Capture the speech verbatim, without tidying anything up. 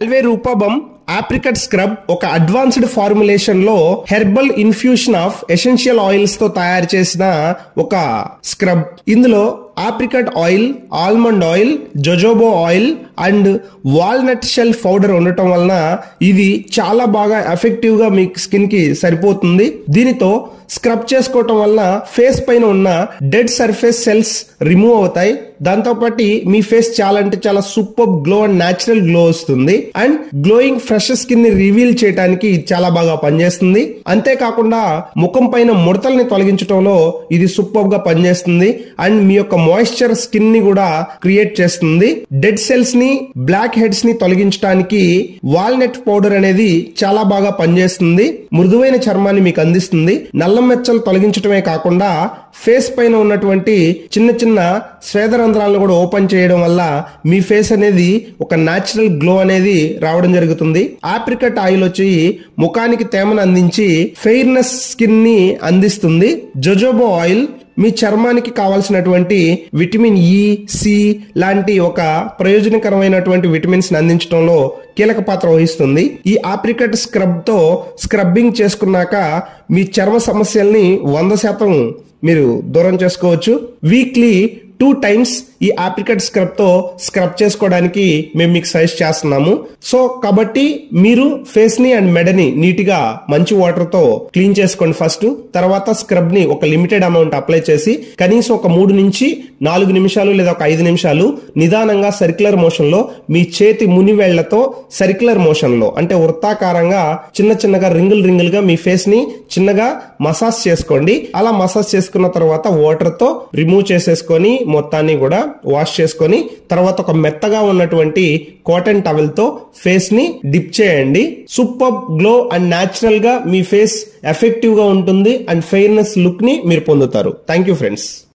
అల్వే రూపబం apricot scrub ఒక advanced formulation లో herbal infusion of essential oils తో తయారు చేసిన ఒక స్క్రబ్. ఇందులో apricot oil, almond oil, jojoba oil and walnut shell powder ఉండటం వలన ఇది చాలా బాగా ఎఫెక్టివ్ గా మీ స్కిన్ కి సరిపోతుంది. దీనితో స్క్రబ్ చేసుకోవటం వల్ల ఫేస్ పైన ఉన్న డెడ్ సర్ఫేస్ సెల్స్ రిమూవ్ అవుతాయి. దాంతో పాటు మీ ఫేస్ చాలా అంటే చాలా super glow and natural glow వస్తుంది. అండ్ గ్లోయింగ్ ఫ్రెష్ స్కిన్ ని రివీల్ చేయడానికి చాలా బాగా పనిచేస్తుంది. అంతేకాకుండా ముఖం పైన ముడతల్ని తొలగించడంలో ఇది సూపర్ గా పనిచేస్తుంది. అండ్ మీ యొక్క మాయిశ్చర్ స్కిన్ ని కూడా క్రియేట్ చేస్తుంది. డెడ్ సెల్స్ ని, బ్లాక్ హెడ్స్ ని తొలగించడానికి వాల్నట్ పౌడర్ అనేది చాలా బాగా పనిచేస్తుంది. మృదువైన చర్మాన్ని మీకు అందిస్తుంది. నల్ల మెచ్చలు తొలగించడమే కాకుండా ఫేస్ పైన ఉన్నటువంటి చిన్న చిన్న స్వేదరంధ్రాలను కూడా ఓపెన్ చేయడం వల్ల మీ ఫేస్ అనేది ఒక న్యాచురల్ గ్లో అనేది రావడం జరుగుతుంది. ఆప్రికట్ ఆయిల్ వచ్చి ముఖానికి తేమను అందించి ఫెయిర్నెస్ స్కిన్ ని అందిస్తుంది. జోజోబో ఆయిల్ మీ చర్మానికి కావాల్సినటువంటి విటమిన్ ఈ, సి లాంటి ఒక ప్రయోజనకరమైనటువంటి విటమిన్స్ ని అందించడంలో కీలక పాత్ర వహిస్తుంది. ఈ ఆప్రికట్ స్క్రబ్ తో స్క్రబ్బింగ్ చేసుకున్నాక మీ చర్మ సమస్యల్ని వంద శాతం మీరు దూరం చేసుకోవచ్చు. వీక్లీ టూ టైమ్స్ ఈ ఆప్రికట్ స్క్రబ్ తో స్క్రబ్ చేసుకోవడానికి మేము మీకు సజెస్ట్ చేస్తున్నాము. సో కాబట్టి మీరు ఫేస్ ని అండ్ మెడని నీట్ గా మంచి వాటర్ తో క్లీన్ చేసుకోండి ఫస్ట్. తర్వాత స్క్రబ్ ని ఒక లిమిటెడ్ అమౌంట్ అప్లై చేసి కనీసం ఒక మూడు నుంచి నాలుగు నిమిషాలు లేదా ఒక ఐదు నిమిషాలు నిదానంగా సర్క్యులర్ మోషన్ లో మీ చేతి మునివేళ్లతో సర్క్యులర్ మోషన్ లో అంటే వృత్తాకారంగా చిన్న చిన్నగా రింగుల్ రింగుల్ గా మీ ఫేస్ ని చిన్నగా మసాజ్ చేసుకోండి. అలా మసాజ్ చేసుకున్న తర్వాత వాటర్ తో రిమూవ్ చేసేసుకొని మొత్తాన్ని కూడా వాష్ చేసుకొని తర్వాత ఒక మెత్తగా ఉన్నటువంటి కాటన్ టవల్ తో ఫేస్ ని డిప్ చేయండి. సూపర్ గ్లో అండ్ న్యాచురల్ గా మీ ఫేస్ ఎఫెక్టివ్ గా ఉంటుంది అండ్ ఫెయిర్నెస్ లుక్ ని మీరు పొందుతారు. Thank you friends.